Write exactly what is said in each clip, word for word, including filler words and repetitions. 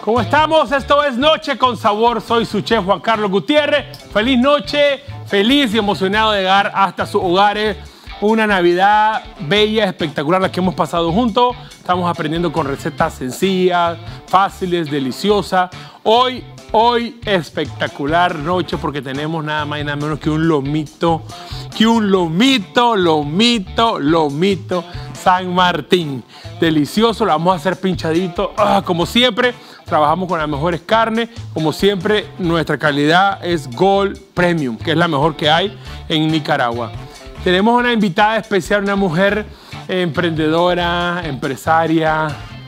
¿Cómo estamos? Esto es Noche con Sabor. Soy su chef Juan Carlos Gutiérrez. Feliz noche, feliz y emocionado de llegar hasta sus hogares. Una Navidad bella, espectacular la que hemos pasado juntos. Estamos aprendiendo con recetas sencillas, fáciles, deliciosas. Hoy, hoy espectacular noche porque tenemos nada más y nada menos que un lomito, que un lomito, lomito, lomito San Martín. Delicioso, lo vamos a hacer pinchadito. Ah, como siempre, trabajamos con las mejores carnes. Como siempre, nuestra calidad es Gold Premium, que es la mejor que hay en Nicaragua. Tenemos una invitada especial, una mujer emprendedora, empresaria,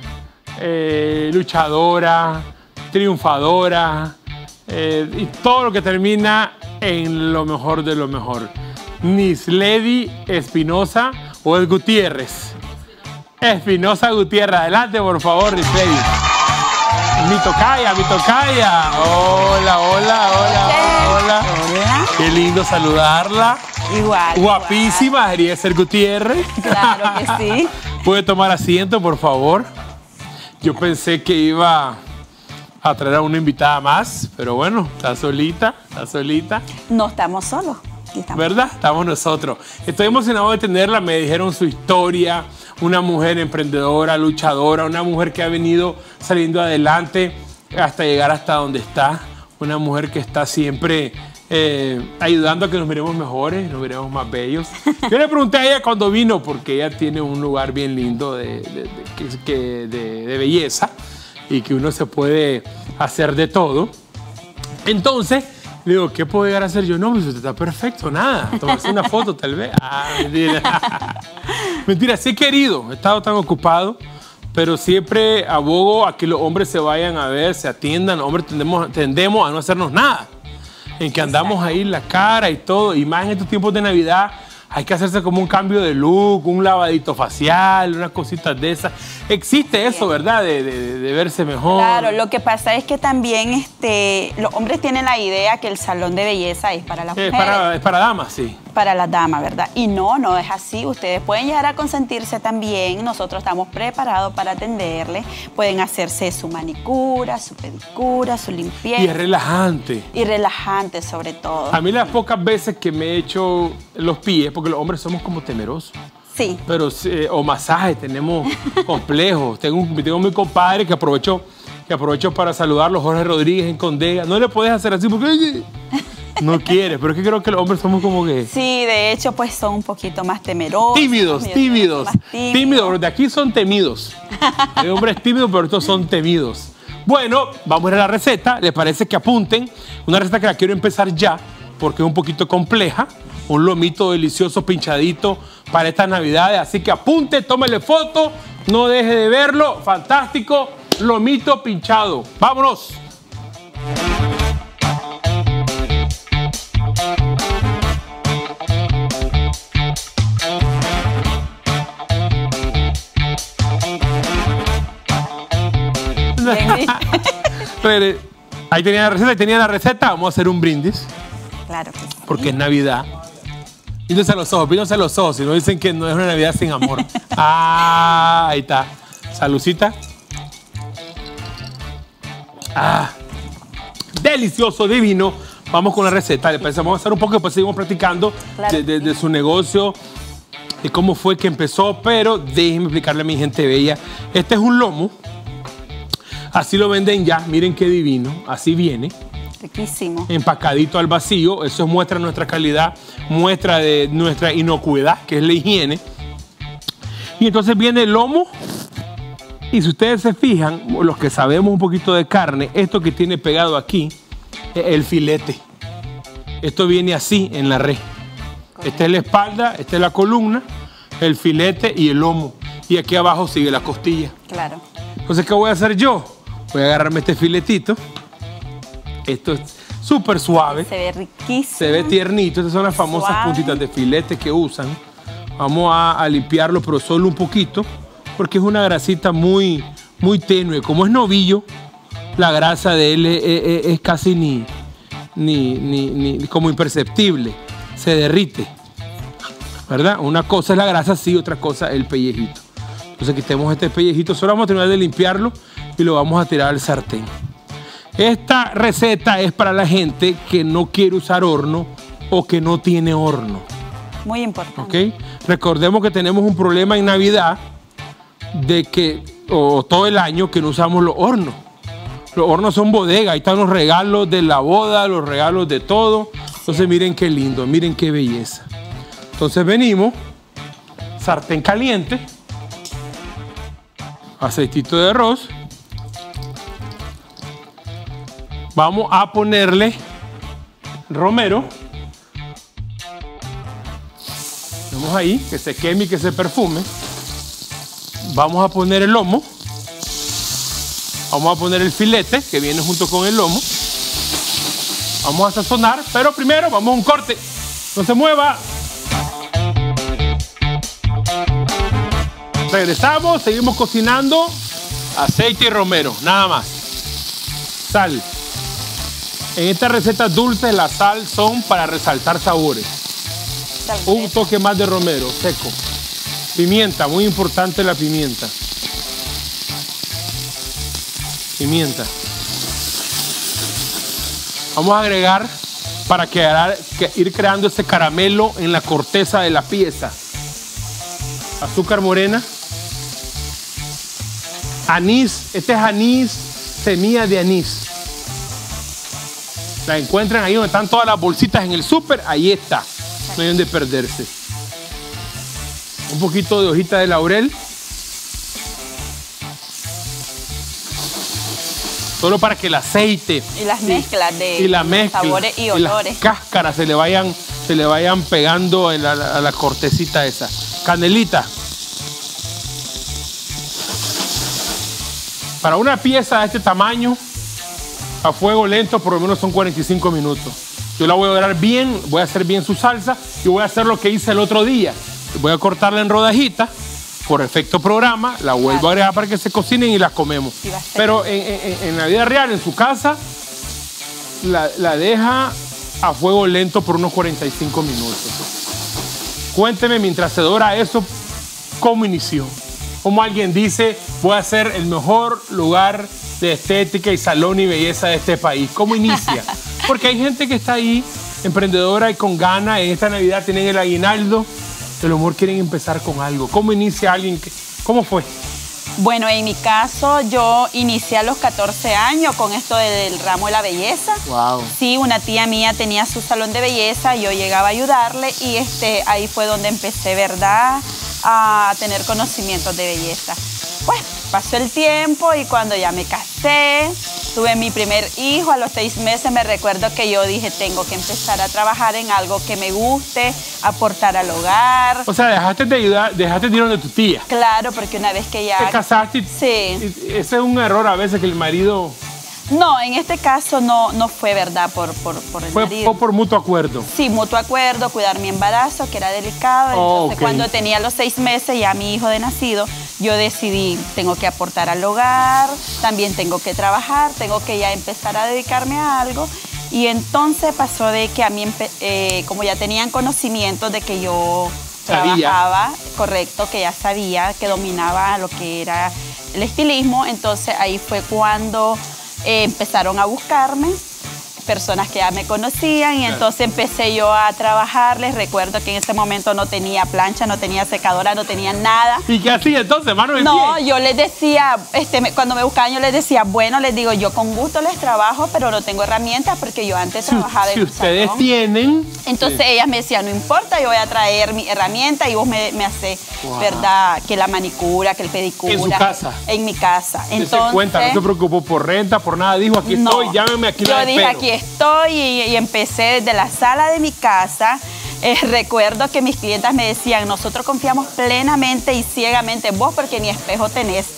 eh, luchadora, triunfadora, eh, y todo lo que termina en lo mejor de lo mejor. Nisledi Espinosa o es Gutiérrez. Espinosa Gutiérrez, adelante por favor, Nisledi. Mi tocaya, mi tocaya. Hola, hola, hola, hola. Hola. Qué lindo saludarla. Igual. Guapísima, igual. debería ser Gutiérrez. Claro que sí. ¿Puede tomar asiento, por favor? Yo pensé que iba a traer a una invitada más, pero bueno, está solita, está solita. No estamos solos. Estamos. ¿Verdad? Estamos nosotros. Estoy emocionado de tenerla, me dijeron su historia, una mujer emprendedora, luchadora, una mujer que ha venido saliendo adelante hasta llegar hasta donde está, una mujer que está siempre eh, ayudando a que nos miremos mejores, nos miremos más bellos. Yo le pregunté a ella cuando vino, porque ella tiene un lugar bien lindo de, de, de, que, que, de, de belleza y que uno se puede hacer de todo. Entonces, le digo, ¿qué puedo llegar a hacer yo? No, pues usted está perfecto, nada. Tomarse una foto, tal vez. Ah, mentira. Mentira, sí he querido. He estado tan ocupado, pero siempre abogo a que los hombres se vayan a ver, se atiendan. Los hombres tendemos, tendemos a no hacernos nada. En que andamos ahí la cara y todo. Y más en estos tiempos de Navidad, hay que hacerse como un cambio de look, un lavadito facial, unas cositas de esas. Existe eso, ¿verdad? De, de, de verse mejor. Claro, lo que pasa es que también este, los hombres tienen la idea que el salón de belleza es para las Es mujeres. para, es para damas, sí. Para las damas, ¿verdad? Y no, no es así. Ustedes pueden llegar a consentirse también. Nosotros estamos preparados para atenderles. Pueden hacerse su manicura, su pedicura, su limpieza. Y es relajante. Y relajante sobre todo. A mí las pocas veces que me he hecho los pies, porque los hombres somos como temerosos. Sí. Pero, eh, o masajes, tenemos complejos. Tengo, un, tengo mi compadre que aprovecho, que aprovecho para saludarlo, Jorge Rodríguez en Condega. No le puedes hacer así porque no quiere, pero es que creo que los hombres somos como que... Sí, de hecho, pues son un poquito más temerosos. Tímidos, tímidos. Más tímidos. Tímidos, los de aquí son temidos. Hay hombres tímidos, pero estos son temidos. Bueno, vamos a ir a la receta. ¿Les parece que apunten? Una receta que la quiero empezar ya, porque es un poquito compleja. Un lomito delicioso, pinchadito para estas Navidades. Así que apunte, tómele foto, no deje de verlo. Fantástico, lomito pinchado. ¡Vámonos! Ahí tenía la receta, ahí tenía la receta. Vamos a hacer un brindis. Claro que sí. Porque es Navidad. Pídense a los ojos, pídense a los ojos, si no dicen que no es una Navidad sin amor. Ah, ahí está. Saludcita. Ah, delicioso, divino. Vamos con la receta. Le parece, vamos a hacer un poco, después seguimos practicando Claro. de, de, de su negocio, de cómo fue que empezó, pero déjenme explicarle a mi gente bella. Este es un lomo. Así lo venden ya. Miren qué divino. Así viene. Riquísimo. Empacadito al vacío. Eso muestra nuestra calidad, muestra de nuestra inocuidad, que es la higiene. Y entonces viene el lomo. Y si ustedes se fijan, los que sabemos un poquito de carne, esto que tiene pegado aquí es el filete. Esto viene así en la red. Esta es la espalda, esta es la columna, el filete y el lomo. Y aquí abajo sigue la costilla. Claro. Entonces, ¿qué voy a hacer yo? Voy a agarrarme este filetito. Esto es súper suave. Se ve riquísimo. Se ve tiernito. Estas son las famosas Suave. puntitas de filete que usan. Vamos a, a limpiarlo, pero solo un poquito, porque es una grasita muy, muy tenue. Como es novillo, la grasa de él es, es, es casi ni, ni, ni, ni como imperceptible. Se derrite, ¿verdad? Una cosa es la grasa, sí, otra cosa el pellejito. Entonces quitemos este pellejito. Solo vamos a terminar de limpiarlo y lo vamos a tirar al sartén. Esta receta es para la gente que no quiere usar horno o que no tiene horno. Muy importante. ¿Ok? Recordemos que tenemos un problema en Navidad de que, o todo el año, que no usamos los hornos. Los hornos son bodegas, ahí están los regalos de la boda, los regalos de todo. Entonces miren qué lindo, miren qué belleza. Entonces venimos, sartén caliente, aceitito de arroz. Vamos a ponerle romero. Vamos ahí, que se queme y que se perfume. Vamos a poner el lomo. Vamos a poner el filete que viene junto con el lomo. Vamos a sazonar, pero primero vamos a un corte. No se mueva. Regresamos, seguimos cocinando. Aceite y romero, nada más. Sal. En esta receta dulce, la sal son para resaltar sabores. Un toque más de romero, seco. Pimienta, muy importante la pimienta. Pimienta. Vamos a agregar para quedar, que, ir creando ese caramelo en la corteza de la pieza. Azúcar morena. Anís, este es anís, semilla de anís. La encuentran ahí donde están todas las bolsitas en el súper, ahí está. No hay donde perderse. Un poquito de hojita de laurel. Solo para que el aceite y las mezclas de y la mezcla, sabores y olores. Y las cáscaras se le vayan, se le vayan pegando en la, a la cortecita esa. Canelita. Para una pieza de este tamaño, a fuego lento, por lo menos son cuarenta y cinco minutos. Yo la voy a dorar bien, voy a hacer bien su salsa y voy a hacer lo que hice el otro día. Voy a cortarla en rodajitas, por efecto programa, la vuelvo claro. a agregar para que se cocinen y las comemos. Sí, pero en, en, en la vida real, en su casa, la, la deja a fuego lento por unos cuarenta y cinco minutos. Cuénteme mientras se dora eso, ¿cómo inició? Como alguien dice, voy a ser el mejor lugar de estética y salón y belleza de este país. ¿Cómo inicia? Porque hay gente que está ahí, emprendedora y con ganas. En esta Navidad tienen el aguinaldo. De lo mejor quieren empezar con algo. ¿Cómo inicia alguien? Que, ¿Cómo fue? Bueno, en mi caso, yo inicié a los catorce años con esto del ramo de la belleza. Wow. Sí, una tía mía tenía su salón de belleza, yo llegaba a ayudarle y este, ahí fue donde empecé, ¿verdad?, a tener conocimientos de belleza. Pues pasó el tiempo y cuando ya me casé, tuve mi primer hijo, a los seis meses me recuerdo que yo dije, tengo que empezar a trabajar en algo que me guste, aportar al hogar. O sea, dejaste de ayudar, dejaste de ir donde tu tía. Claro, porque una vez que ya... ¿Te casaste? Sí. Ese es un error a veces que el marido... No, en este caso no, no fue verdad por, por, por el fue, marido. Fue por mutuo acuerdo. Sí, mutuo acuerdo, cuidar mi embarazo, que era delicado. Oh, entonces, okay. Cuando tenía los seis meses, ya mi hijo de nacido, yo decidí, tengo que aportar al hogar, también tengo que trabajar, tengo que ya empezar a dedicarme a algo. Y entonces pasó de que a mí, eh, como ya tenían conocimiento de que yo sabía. trabajaba, correcto, que ya sabía, que dominaba lo que era el estilismo, entonces ahí fue cuando... Eh, empezaron a buscarme, personas que ya me conocían y claro. Entonces empecé yo a trabajar. Les recuerdo que en ese momento no tenía plancha, no tenía secadora, no tenía nada. ¿Y qué hacía entonces, mano? No, pie? Yo les decía, este, me, cuando me buscaban yo les decía, bueno, les digo, yo con gusto les trabajo, pero no tengo herramientas porque yo antes si, trabajaba si en ustedes salón. tienen... Entonces sí. ellas me decían, no importa, yo voy a traer mi herramienta y vos me, me haces, wow. ¿verdad? Que la manicura, que el pedicura. ¿En su casa? En mi casa. Entonces, se cuenta, no se preocupó por renta, por nada, dijo, aquí no, estoy, llámeme aquí. Yo la dije, espero. aquí estoy y, y empecé desde la sala de mi casa. Eh, recuerdo que mis clientas me decían, nosotros confiamos plenamente y ciegamente en vos porque ni espejo tenés.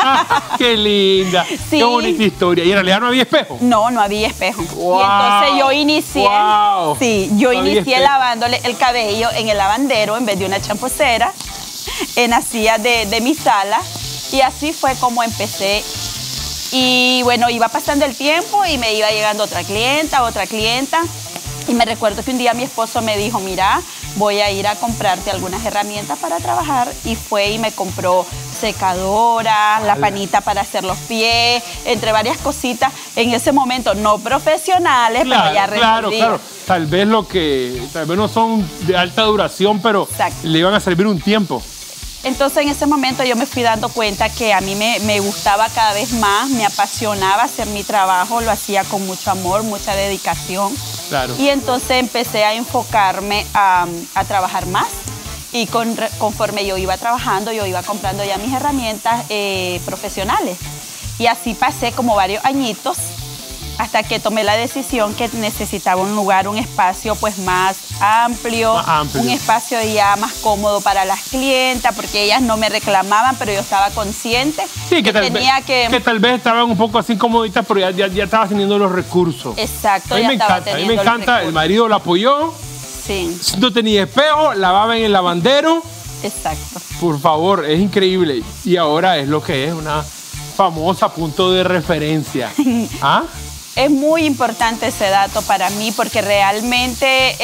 ¡Qué linda! Sí. ¡Qué bonita historia! ¿Y en realidad no había espejo? No, no había espejo. Wow. Y entonces yo inicié, wow. sí, yo no inicié lavándole el cabello en el lavandero en vez de una champocera, en la silla de, de mi sala. Y así fue como empecé. Y bueno, iba pasando el tiempo y me iba llegando otra clienta, otra clienta. Y me recuerdo que un día mi esposo me dijo, mira, voy a ir a comprarte algunas herramientas para trabajar. Y fue y me compró secadora, la panita para hacer los pies, entre varias cositas, en ese momento no profesionales, claro, pero ya claro, resolví. claro. Tal vez lo que, tal vez no son de alta duración, pero Exacto. le iban a servir un tiempo. Entonces en ese momento yo me fui dando cuenta que a mí me, me gustaba cada vez más, me apasionaba hacer mi trabajo, lo hacía con mucho amor, mucha dedicación. Claro. Y entonces empecé a enfocarme a, a trabajar más. Y con, conforme yo iba trabajando, yo iba comprando ya mis herramientas eh, profesionales. Y así pasé como varios añitos hasta que tomé la decisión que necesitaba un lugar, un espacio pues más amplio, Más amplio. un espacio ya más cómodo para las clientas, porque ellas no me reclamaban, pero yo estaba consciente Sí, que, tal tenía vez, que... que tal vez estaban un poco así incomoditas, pero ya, ya, ya estabas teniendo los recursos. Exacto, A mí ya me estaba encanta, a mí me teniendo los encanta. El recursos. marido la apoyó, Sí, no tenía espejo, lavaba en el lavandero. exacto. Por favor, es increíble. Y ahora es lo que es, una famosa punto de referencia. ¿Ah? Es muy importante ese dato para mí porque realmente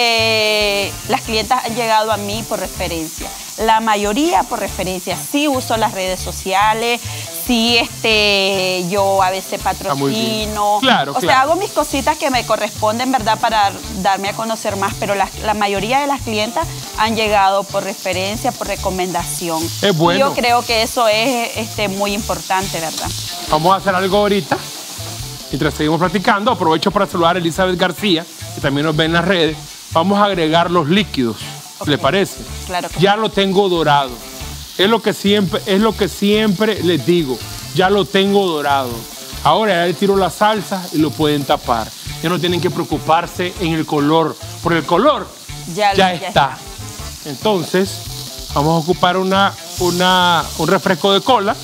eh, las clientas han llegado a mí por referencia. La mayoría por referencia. Sí uso las redes sociales, sí este, yo a veces patrocino. Claro, o sea, claro. hago mis cositas que me corresponden, ¿verdad? Para darme a conocer más, pero la, la mayoría de las clientas han llegado por referencia, por recomendación. Es bueno. Y yo creo que eso es este, muy importante, ¿verdad? Vamos a hacer algo ahorita. Mientras seguimos platicando, aprovecho para saludar a Elizabeth García, que también nos ve en las redes. Vamos a agregar los líquidos, Ok. ¿le parece? Claro que Ya lo tengo dorado. Es lo que siempre, es lo que siempre les digo. Ya lo tengo dorado. Ahora ya le tiro la salsa y lo pueden tapar. Ya no tienen que preocuparse en el color. Por el color Ya, ya, ya está. Entonces, vamos a ocupar una, una, un refresco de cola.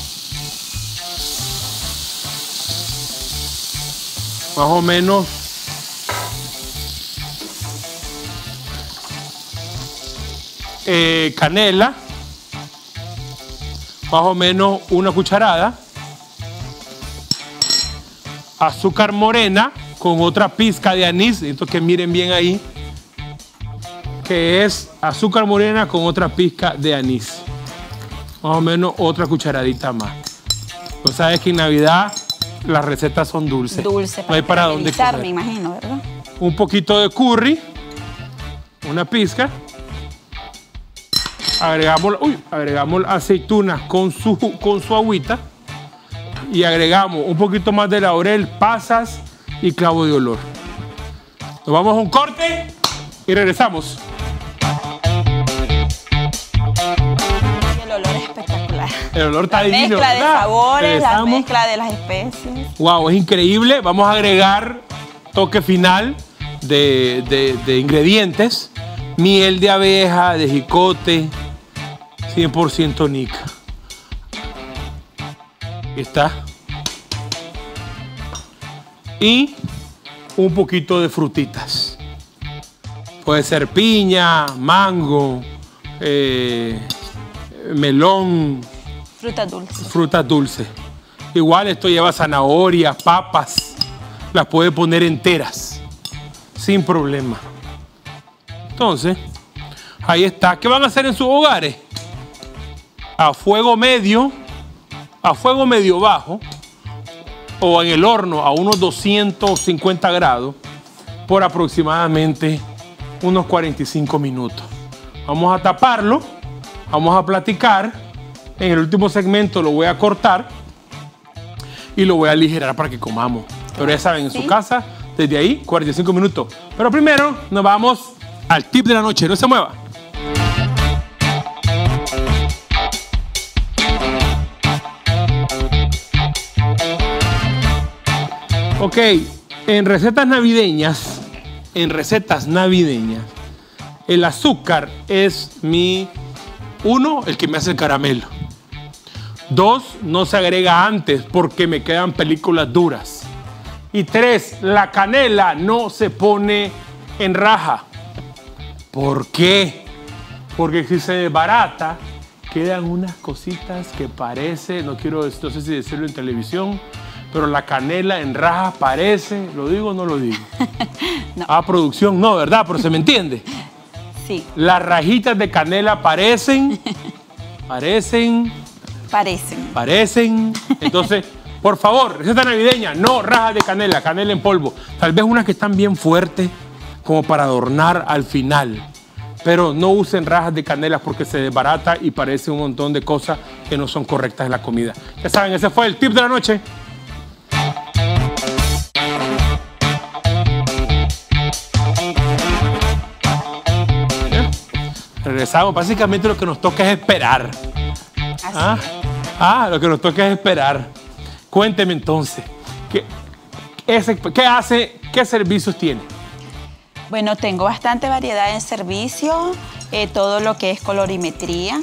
Más o menos eh, canela, más o menos una cucharada, azúcar morena con otra pizca de anís, necesito que miren bien ahí, que es azúcar morena con otra pizca de anís, más o menos otra cucharadita más. Tú sabes que en Navidad las recetas son dulces. Dulce, No hay para dónde caramelizar, coger. me imagino, ¿verdad? Un poquito de curry, una pizca. Agregamos, uy, agregamos aceitunas con su, con su agüita. Y agregamos un poquito más de laurel, pasas y clavo de olor. Nos vamos a un corte y regresamos. El olor es espectacular. El olor está La divino, mezcla de ¿verdad? sabores, la Regresamos. mezcla de las especies. Wow, es increíble. Vamos a agregar toque final de, de- de ingredientes. Miel de abeja, de jicote, cien por ciento nica. Aquí está. Y un poquito de frutitas. Puede ser piña, mango, eh, melón, Frutas dulces. frutas dulces. Igual esto lleva zanahorias, papas. Las puede poner enteras, sin problema. Entonces, ahí está. ¿Qué van a hacer en sus hogares? A fuego medio, a fuego medio bajo, o en el horno a unos doscientos cincuenta grados, por aproximadamente unos cuarenta y cinco minutos. Vamos a taparlo, vamos a platicar. En el último segmento lo voy a cortar y lo voy a aligerar para que comamos. Pero ya saben, en Sí. su casa, desde ahí, cuarenta y cinco minutos. Pero primero nos vamos al tip de la noche. No se mueva. Ok, en recetas navideñas, en recetas navideñas, el azúcar es mi, uno, el que me hace el caramelo. Dos, no se agrega antes porque me quedan películas duras. Y tres, la canela no se pone en raja. ¿Por qué? Porque si se desbarata, quedan unas cositas que parece, no quiero, no sé si decirlo en televisión, pero la canela en raja parece, ¿lo digo o no lo digo? No. Ah, producción, no, ¿verdad? Pero se me entiende. Sí. Las rajitas de canela parecen, parecen Parecen. Parecen. Entonces, por favor, receta navideña, no rajas de canela, canela en polvo. Tal vez unas que están bien fuertes, como para adornar al final. Pero no usen rajas de canela porque se desbarata y parece un montón de cosas que no son correctas en la comida. Ya saben, ese fue el tip de la noche. Regresamos. Básicamente lo que nos toca es esperar. Así ¿Ah? ah, lo que nos toca es esperar. Cuénteme entonces, ¿qué, ese, ¿qué hace, qué servicios tiene? Bueno, tengo bastante variedad en servicio, eh, todo lo que es colorimetría.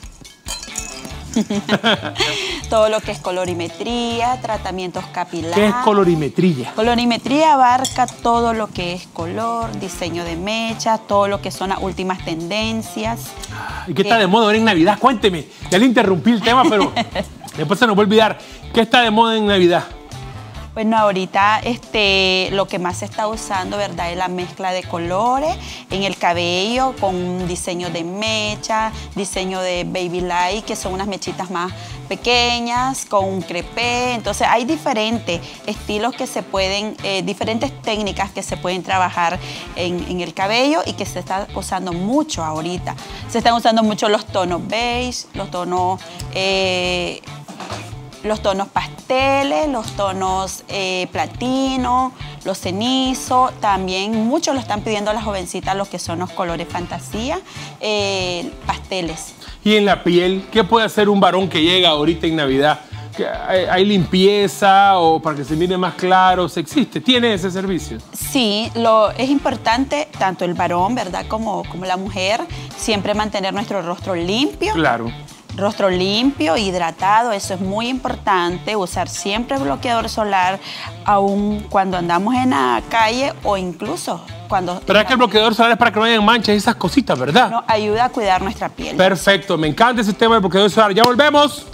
Todo lo que es colorimetría, tratamientos capilares. ¿Qué es colorimetría? Colorimetría abarca todo lo que es color, diseño de mechas, todo lo que son las últimas tendencias. ¿Y qué está de moda ahora en Navidad? Cuénteme. Ya le interrumpí el tema, pero después se nos va a olvidar. ¿Qué está de moda en Navidad? Bueno, ahorita este, lo que más se está usando, ¿verdad?, es la mezcla de colores en el cabello con diseño de mecha, diseño de baby light, que son unas mechitas más pequeñas, con un crepé. Entonces hay diferentes estilos que se pueden, eh, diferentes técnicas que se pueden trabajar en, en el cabello y que se está usando mucho ahorita. Se están usando mucho los tonos beige, los tonos... Eh, los tonos pasteles, los tonos eh, platino, los cenizos. También muchos lo están pidiendo a las jovencitas, los que son los colores fantasía, eh, pasteles. Y en la piel, ¿qué puede hacer un varón que llega ahorita en Navidad? ¿Hay, hay limpieza o para que se mire más claro? ¿Se existe? ¿Tiene ese servicio? Sí, lo, es importante, tanto el varón, ¿verdad?, como, como la mujer, siempre mantener nuestro rostro limpio. Claro. Rostro limpio, hidratado, eso es muy importante. Usar siempre bloqueador solar, aun cuando andamos en la calle o incluso cuando... Pero es que el bloqueador solar es para que no hayan manchas y esas cositas, ¿verdad? Nos ayuda a cuidar nuestra piel. Perfecto, me encanta ese tema del bloqueador solar. Ya volvemos.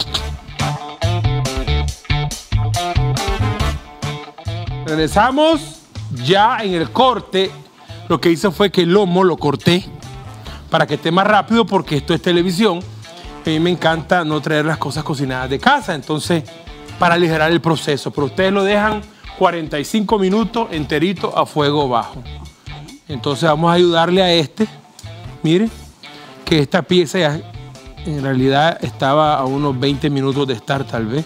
Regresamos ya en el corte. Lo que hice fue que el lomo lo corté para que esté más rápido porque esto es televisión. A mí me encanta no traer las cosas cocinadas de casa, entonces para aligerar el proceso. Pero ustedes lo dejan cuarenta y cinco minutos enterito a fuego bajo. Entonces vamos a ayudarle a este. Miren que esta pieza ya en realidad estaba a unos veinte minutos de estar tal vez.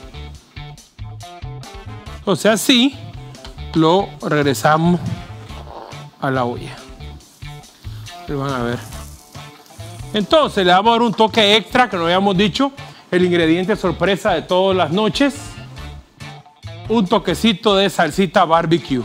Entonces así lo regresamos a la olla. Lo van a ver. Entonces le vamos a dar un toque extra que no habíamos dicho, el ingrediente sorpresa de todas las noches, un toquecito de salsita barbecue.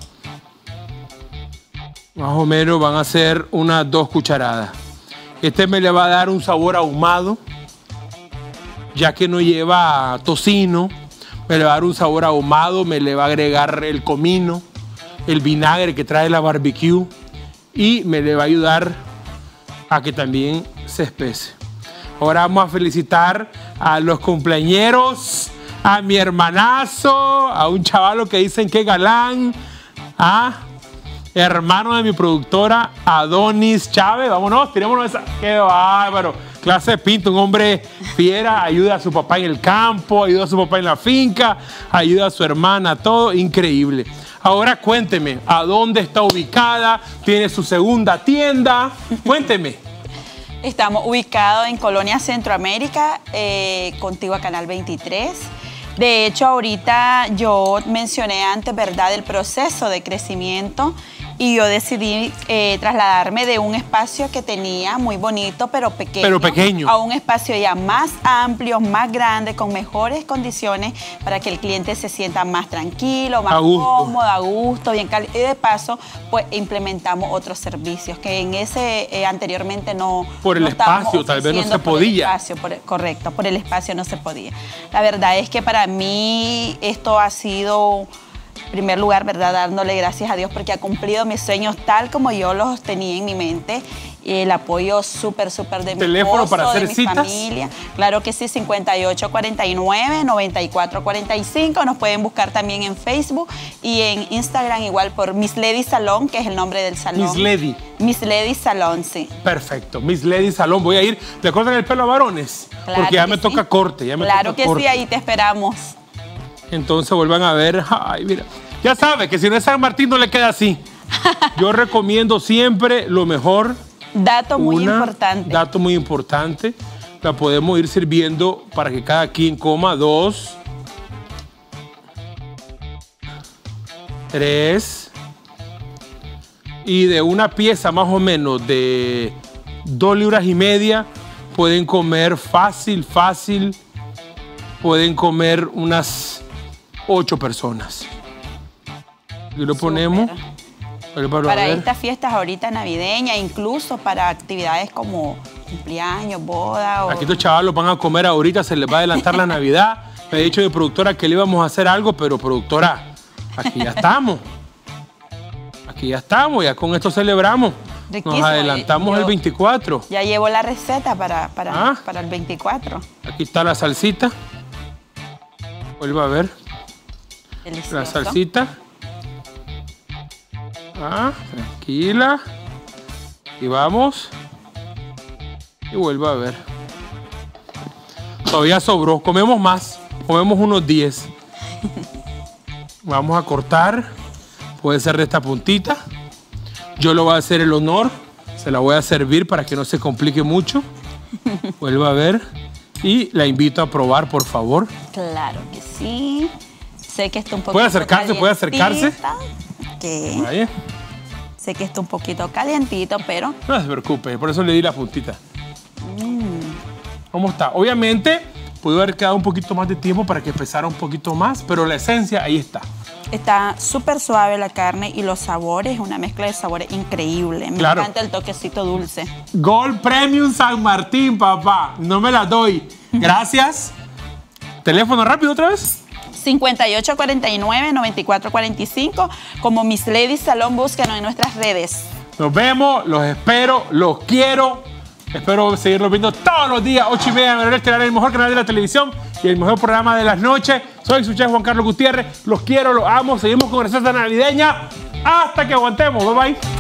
Más o menos van a ser unas dos cucharadas. Este me le va a dar un sabor ahumado, ya que no lleva tocino, me le va a dar un sabor ahumado, me le va a agregar el comino, el vinagre que trae la barbecue y me le va a ayudar a que también se espese. Ahora vamos a felicitar a los cumpleañeros, a mi hermanazo, a un chavalo que dicen que galán, a hermano de mi productora Adonis Chávez. Vámonos, tirémonos esa. Qué bárbaro. Clase de pinto, un hombre fiera, ayuda a su papá en el campo, ayuda a su papá en la finca, ayuda a su hermana, todo increíble. Ahora cuénteme, ¿a dónde está ubicada? ¿Tiene su segunda tienda? Cuénteme. Estamos ubicados en Colonia Centroamérica, eh, contigua a Canal veintitrés. De hecho, ahorita yo mencioné antes, ¿verdad?, el proceso de crecimiento y yo decidí eh, trasladarme de un espacio que tenía muy bonito, pero pequeño, pero pequeño, a un espacio ya más amplio, más grande, con mejores condiciones para que el cliente se sienta más tranquilo, más a cómodo, a gusto, bien caliente. Y de paso, pues implementamos otros servicios que en ese eh, anteriormente no... Por el no espacio, tal vez no se por podía. El espacio, por, correcto, por el espacio no se podía. La verdad es que para mí esto ha sido... En primer lugar, ¿verdad? Dándole gracias a Dios porque ha cumplido mis sueños tal como yo los tenía en mi mente. Y el apoyo súper, súper de mi ¿Teléfono esposo, para hacer de mi citas? familia. Claro que sí, cincuenta y ocho cuarenta y nueve, noventa y cuatro cuarenta y cinco. Nos pueden buscar también en Facebook y en Instagram igual por Miss Lady Salón, que es el nombre del salón. Miss Lady. Miss Lady Salón, sí. Perfecto, Miss Lady Salón. Voy a ir. ¿Le cortan el pelo a varones? Claro Porque ya que me sí. toca corte. Ya me Claro toca que corte. sí, ahí te esperamos. Entonces vuelvan a ver. Ay, mira. Ya sabe que si no es San Martín no le queda así. Yo recomiendo siempre lo mejor. Dato muy Una, importante. Dato muy importante. La podemos ir sirviendo para que cada quien coma. Dos. Tres. Y de una pieza más o menos de dos libras y media pueden comer fácil, fácil. Pueden comer unas ocho personas. Y lo ponemos. Para, Para ver. estas fiestas ahorita navideñas, incluso para actividades como cumpleaños, boda o... Aquí estos chavalos van a comer ahorita, se les va a adelantar la Navidad. Me ha dicho mi productora que le íbamos a hacer algo, pero productora, aquí ya estamos. Aquí ya estamos, ya con esto celebramos. Riquísimo. Nos adelantamos Yo el veinticuatro. Ya llevo la receta para, para, Ah. para el veinticuatro. Aquí está la salsita. Vuelva a ver. Delicioso. La salsita. Ah, tranquila. Y vamos. Y vuelva a ver. Todavía sobró. Comemos más. Comemos unos diez. Vamos a cortar. Puede ser de esta puntita. Yo le voy a hacer el honor. Se la voy a servir para que no se complique mucho. Vuelva a ver. Y la invito a probar, por favor. Claro que sí. Sé que está un poquito ¿Puede acercarse? ¿Puede acercarse? calientita. Ok. Ahí. Sé que está un poquito calientito, pero No se preocupe, por eso le di la puntita. ¿Cómo está? Obviamente, pudo haber quedado un poquito más de tiempo para que pesara un poquito más, pero la esencia ahí está. está súper suave la carne y los sabores, una mezcla de sabores increíble. Me Claro. encanta el toquecito dulce. Gold Premium San Martín, papá. No me la doy. Gracias. Teléfono rápido otra vez. cincuenta y ocho cuarenta y nueve, noventa y cuatro cuarenta y cinco. Como Miss Lady Salón, búscanos en nuestras redes. Nos vemos, los espero, los quiero. Espero seguirlos viendo todos los días, ocho y media de la noche, el mejor canal de la televisión y el mejor programa de las noches. Soy su chef Juan Carlos Gutiérrez. Los quiero, los amo. Seguimos con receta navideña hasta que aguantemos. Bye bye.